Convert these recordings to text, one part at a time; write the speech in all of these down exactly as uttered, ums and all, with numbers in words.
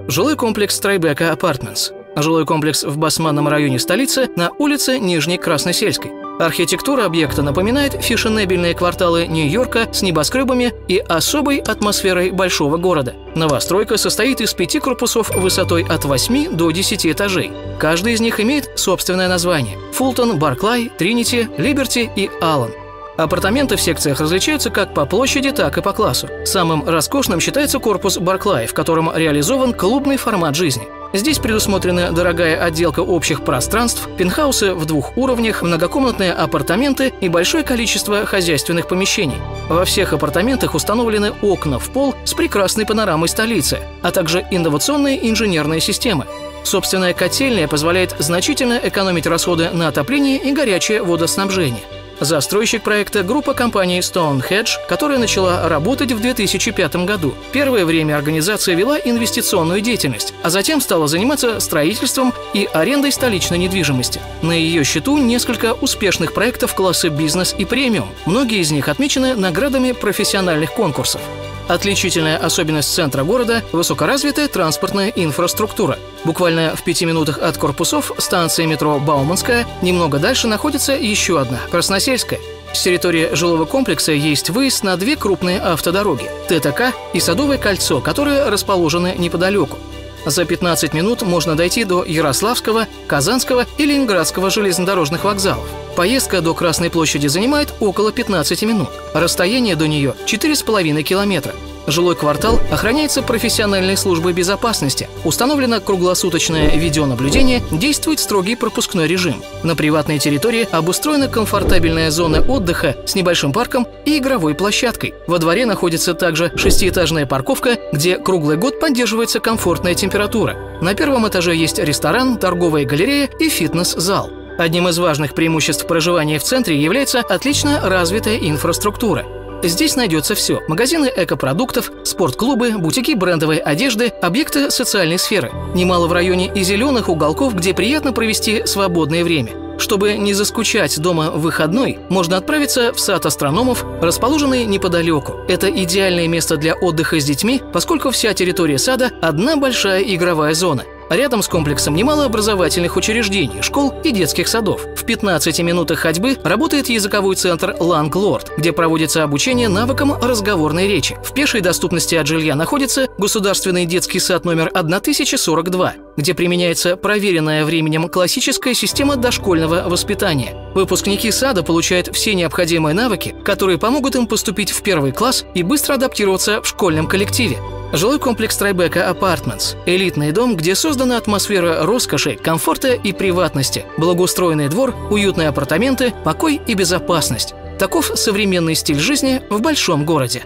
Жилой комплекс Tribeca Apartments. Жилой комплекс в Басманном районе столицы на улице Нижней Красносельской. Архитектура объекта напоминает фешенебельные кварталы Нью-Йорка с небоскребами и особой атмосферой большого города. Новостройка состоит из пяти корпусов высотой от восьми до десяти этажей. Каждый из них имеет собственное название – Фултон, Барклай, Тринити, Либерти и Аллен. Апартаменты в секциях различаются как по площади, так и по классу. Самым роскошным считается корпус Барклай, в котором реализован клубный формат жизни. Здесь предусмотрена дорогая отделка общих пространств, пентхаусы в двух уровнях, многокомнатные апартаменты и большое количество хозяйственных помещений. Во всех апартаментах установлены окна в пол с прекрасной панорамой столицы, а также инновационные инженерные системы. Собственная котельная позволяет значительно экономить расходы на отопление и горячее водоснабжение. Застройщик проекта – группа компаний Stonehedge, которая начала работать в две тысячи пятом году. Первое время организация вела инвестиционную деятельность, а затем стала заниматься строительством и арендой столичной недвижимости. На ее счету несколько успешных проектов класса бизнес и премиум. Многие из них отмечены наградами профессиональных конкурсов. Отличительная особенность центра города – высокоразвитая транспортная инфраструктура. Буквально в пяти минутах от корпусов станции метро Бауманская, немного дальше находится еще одна – Красносельская. С территории жилого комплекса есть выезд на две крупные автодороги – ТТК и Садовое кольцо, которые расположены неподалеку. За пятнадцать минут можно дойти до Ярославского, Казанского и Ленинградского железнодорожных вокзалов. Поездка до Красной площади занимает около пятнадцати минут. Расстояние до нее – четыре с половиной километра. Жилой квартал охраняется профессиональной службой безопасности. Установлено круглосуточное видеонаблюдение, действует строгий пропускной режим. На приватной территории обустроена комфортабельная зона отдыха с небольшим парком и игровой площадкой. Во дворе находится также шестиэтажная парковка, где круглый год поддерживается комфортная температура. На первом этаже есть ресторан, торговая галерея и фитнес-зал. Одним из важных преимуществ проживания в центре является отлично развитая инфраструктура. Здесь найдется все – магазины экопродуктов, спортклубы, бутики брендовой одежды, объекты социальной сферы. Немало в районе и зеленых уголков, где приятно провести свободное время. Чтобы не заскучать дома в выходной, можно отправиться в сад астрономов, расположенный неподалеку. Это идеальное место для отдыха с детьми, поскольку вся территория сада – одна большая игровая зона. Рядом с комплексом немало образовательных учреждений, школ и детских садов. В пятнадцати минутах ходьбы работает языковой центр Ланглорд, где проводится обучение навыкам разговорной речи. В пешей доступности от жилья находится государственный детский сад номер тысяча сорок два, где применяется проверенная временем классическая система дошкольного воспитания. Выпускники сада получают все необходимые навыки, которые помогут им поступить в первый класс и быстро адаптироваться в школьном коллективе. Жилой комплекс Tribeca Apartments – элитный дом, где создана атмосфера роскоши, комфорта и приватности, благоустроенный двор, уютные апартаменты, покой и безопасность. Таков современный стиль жизни в большом городе.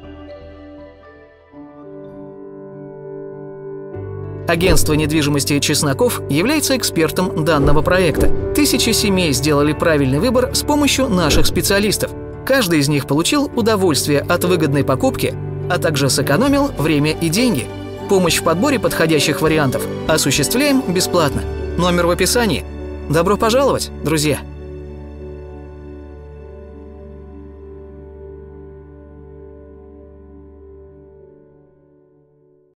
Агентство недвижимости «Чесноков» является экспертом данного проекта. Тысячи семей сделали правильный выбор с помощью наших специалистов. Каждый из них получил удовольствие от выгодной покупки, а также сэкономил время и деньги. Помощь в подборе подходящих вариантов осуществляем бесплатно. Номер в описании. Добро пожаловать, друзья!